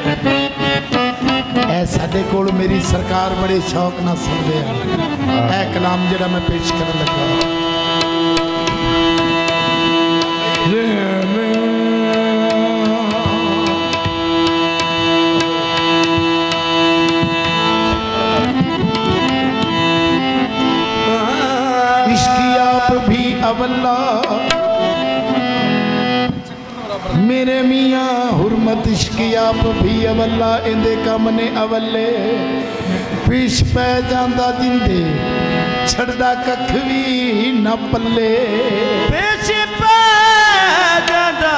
ऐ साडे कोल मेरी सरकार बड़े शौक नाल सुनदे आ। ऐ कलाम जिहड़ा मैं पेश करन लगा। अवल्ला मेरे मियाँ हुरमत इश्की आप भी अवल्ला इंदे कम ने अवले पिछ पै जांदा जिंदे छड़दा कख भी न पल्ले पिछ पै जांदा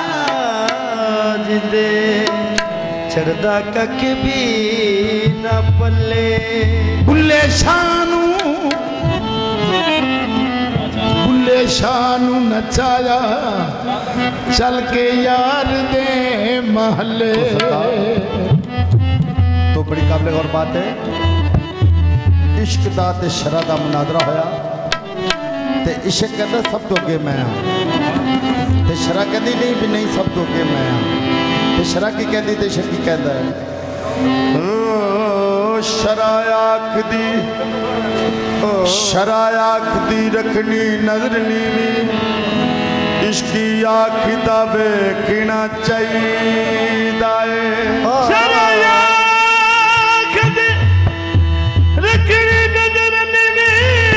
जिंदे छड़दा कख भी न पल्ले बुल्ले शानू शानू नचाया चल के यार दे महले। तो बड़ी काबिल गौर बात है। इश्क दा ते शरा दा मुनादरा होया ते इश्क कहता सब तो अगे मैं हाँ ते शरा कहती नहीं भी नहीं सब तो अगे मैं हाँ ते शरा की कहती ते इश्क की कहता है। शरा आखदी शरायाख दी रखनी नजर नीवी इश्की आखिदा वेखना चाहिदा है। शरायाख दी रखनी नजर नीवी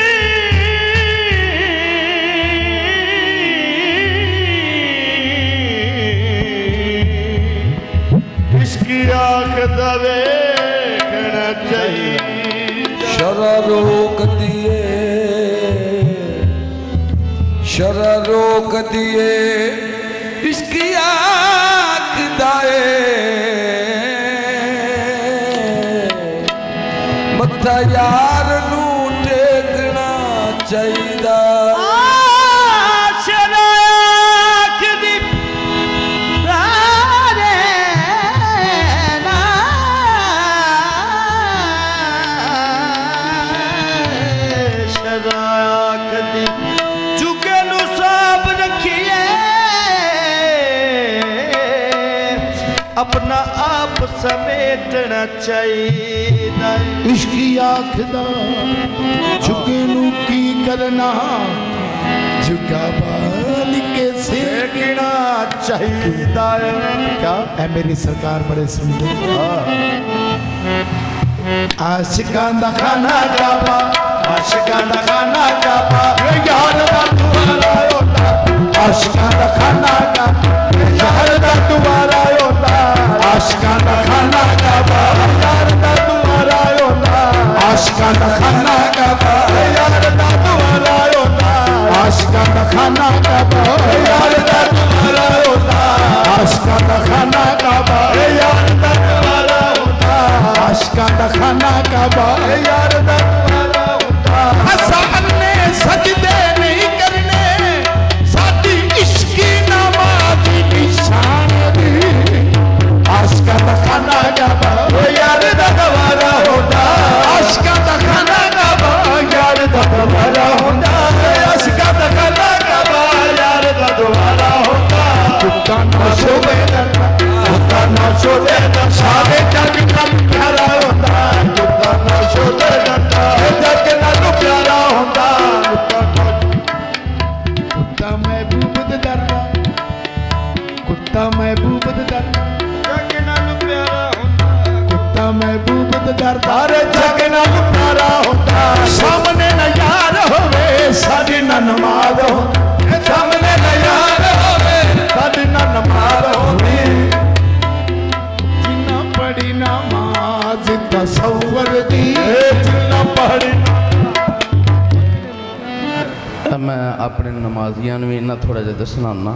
इश्की आखिदा वेखना चाहिए। शरा रोक दिए शरा रोक दिए इसकी आँख दाए मत्था यार नू टेकना चाहिदा। अपना आप समेटना चाहिए। इश्की आखदा झुके नू की करना झुका बाल के सेकना चाहिए। क्या है मेरी सरकार बड़े सुंदर आशिकां दा खाना काबा आशिकां दा खाना काबा यार दा तुम्हारा होता आशिकां दा खाना काबा यार दा तुम्हारा होता आशिकां दा खाना काबा यार दा तुम्हारा होता आशिकां दा खाना काबा यार दा तुम्हारा होता आशिकां दा खाना काबा यार दा तुम्हारा होता आशिकां दा खाना काबा यार दा तुम्हारा होता आशिकां दा खाना काबा यार दा तुम्हारा होता। असाने सजदे नहीं करने साडी इश्की नमाज निशान दी आशिकां दा खाना काबा यार दा तुम्हारा होता आशिकां दा खाना काबा यार दा तुम्हारा होता आशिकां दा खाना काबा यार दा तुम्हारा होता। कुत्ता ना शोभे कुत्ता ना शोभे सारे जग नाल प्यारा होता कुत्ता ना शोभे जग नाल प्यारा होता कुत्ता महबूब दे दरदा कुत्ता महबूब दे दरदा जग नाल प्यारा होता कुत्ता महबूब दे दरदा जग नाल प्यारा होता। सामने न यार होवे साडी ना नमाज हो सामने न यार होवे साडी ना नमाज होवे जिन्ना पढ़ी नमाज तसव्वुर दी जिन्ना पढ़ी। मैं अपने नमाजियां भी इन्ना थोड़ा जिहा दसना होना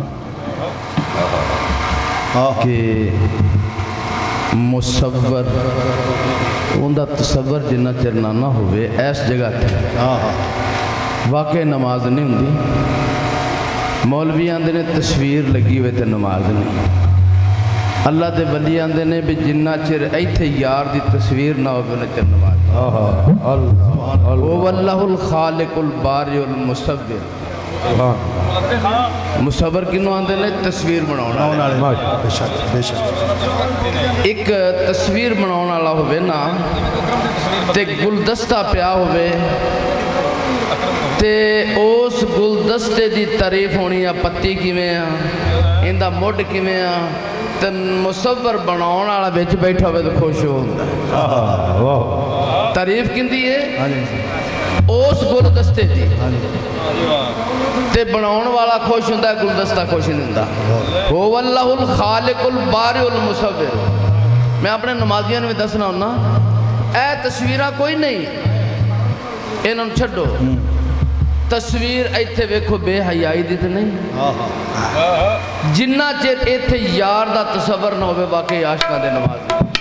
कि मुसव्वर उनका तसव्वुर जिन्ना चिर ना होवे इस जगह वाकई नमाज नहीं होंगी। मौलवी आंदे ने तस्वीर लगी हुए तो नमाज नहीं। अल्लाह के वली आंदे ने भी जिन्ना चिर इत्थे यार की तस्वीर ना हो उन्ना चिर नमाज। ओ वल्लाहुल खालिकुल बारिउल मुसव्विर मुसवर किनों आंदे ने तस्वीर बनाने वाले। बेशक बेशक एक तस्वीर बनाने वाला होवे ना ते गुलदस्ता पिया होवे ते उस गुलदस्ते की तारीफ होनी आ पत्ती किवें आ इंदा मुड किवें आ ते मुसवर बनाने वाला बिच बैठा होवे तो खुश होंदा। तारीफ किंदी है उस गुलदस्ते की ते बनाने वाला खुश होंदा गुलदस्ता खुश नहीं होंदा। हो वल्लाहुल खालिकुल बारिउल मुसव्विर। मैं अपने नमाजियां में दसना होना ए तस्वीर कोई नहीं इन्हों छड्डो तस्वीर इत्थे वेखो बेहयाई दी तो नहीं जिन्ना चिर इत्थे यार दा तसव्वुर ना होवे वाकई आशिकां दे नमाज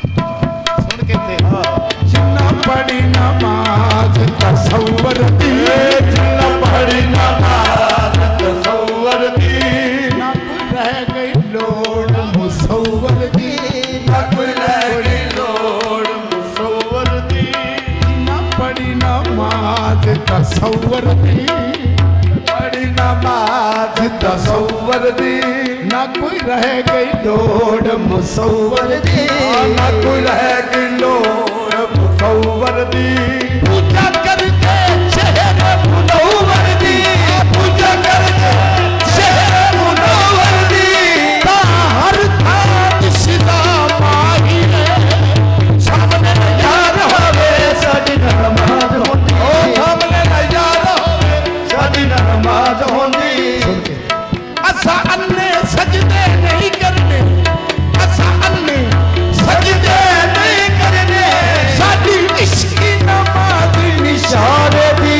सुन के थे जिन्ना पढ़ी नमाज तसव्वुर दी जिन्ना पढ़ी नमाज तसव्वुर दी ना कोई रह गई लोड़ मुसव्वर दी ना कोई रह गई लोड़ मुसव्वर दी जिन्ना पढ़ी नमाज तसव्वुर दी पढ़ी नमाज तसव्वुर दी ना कोई रह गई लोड़ मुसव्वर दी ना कोई रह गई लोड़ मुसव्वर दी पूजा करके चेहरे मुनव्वर दी पूजा करके चेहरे मुनव्वर दी हर थात सिदा माही सामने यार होवे साडी नमाज होंदी सामने यार होवे साडी नमाज होंदी असा अन्ने सजदे नहीं करने असा अन्ने सजदे नहीं करने साडी इश्की नमाज निशाने दी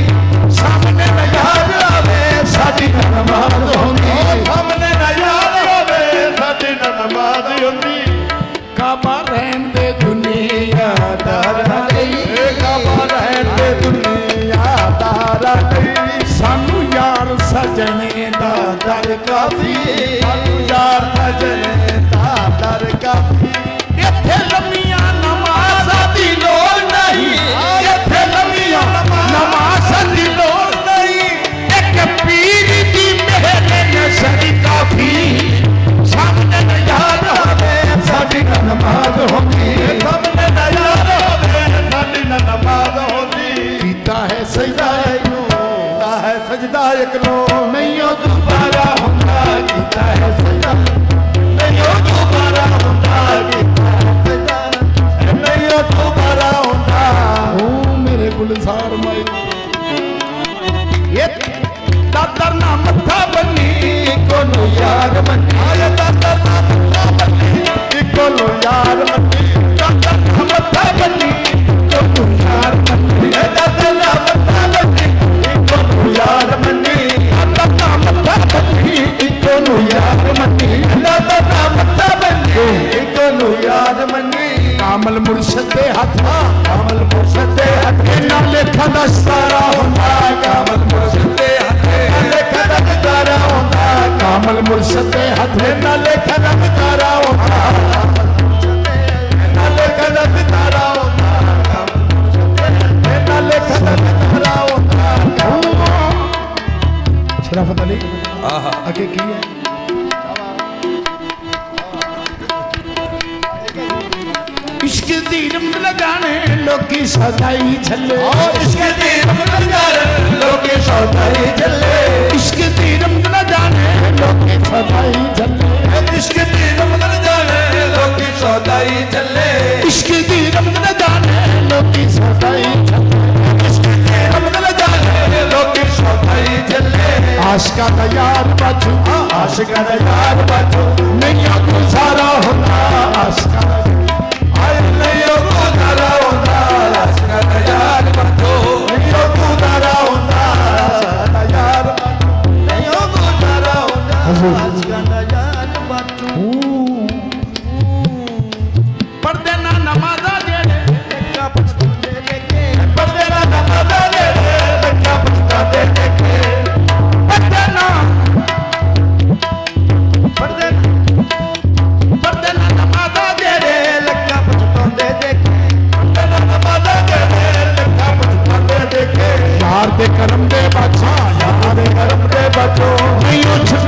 सामने यार आवे साडी नमाज होंदी सामने यार आवे साडी नमाज होंदी काबा रहन दे दुनिया दारा नहीं काबा रहन दे दुनिया दारा नहीं सानू यार सजने दा दर काफी सानू यार सजने दा दर काफी इत्थे लम्मियां नमाज़ां दी लोड़ नहीं इत्थे लम्मियां नमाज़ां दी लोड़ नहीं एक पीर दी मेहर नशर काफी सामने यार होवे साडी नमाज होंदी सामने यार होवे साडी नमाज होंदी कीता है सजदा कीता है सजदा एक लो नहीं ओ दोबारा हुंदा कीता है सजदा नहीं ओ दोबारा हुंदा कीता है सजदा नहीं ओ दोबारा हुंदा ओ मेरे गुलजार माई ये दादर ना मत्था बन्नी कोनो यार बन्नी आया दादर ना मत्था बन्नी कोनो यार बन्नी दादर ना मत्था बन्नी कोनो यार बन्नी दादर ना मत्था बन्नी कोनो यार बन्नी दादर ना मत्था बन्नी कोनो यार बन्नी दादर ना मत्था बन्नी कोनो यार बन्नी कामल मुर्शद दे हथ कामल मुर्शद दे हथ ना लेखा दा सारा हुंदा कामल मुर्शद दे हथ ना लेखा दा तारा हुंदा कामल मुर्शद दे हथ ना लेखा दा तारा हुंदा ना लेखा दा तारा हुंदा ना लेखा दा तारा हुंदा शराफत अली आगे की है इश्क दी रंग लगाने लोकी सदाई झल्ले इश्क दी रंग लगाने लोकी सदाई झल्ले इश्क दी रंग लगाने लोकी सदाई झल्ले इश्क दी रंग लगाने लोकी सदाई झल्ले इश्क दी रंग लगाने लोकी सदाई झल्ले इश्क दी रंग लगाने लोकी सदाई झल्ले आशिका दा यार बाजू आशिका दा यार बाजू नहीं गुजारा होता आशिका नहीं गुजारा होता आशिका दा यार बाजू नहीं गुजारा होता यार नहीं गुजारा होता आशिका दा यार बाजू पर्दे ना नमाज़ा दे का पछता दे पर्दे ना नमाज़ा दे का पछता दे पर्दे ना नमाज़ा दे लक्का पछता दे पर्दे ना नमाज़ा दे लक्का पछता दे यार दे करम दे बादशाह यार दे करम दे तो नहीं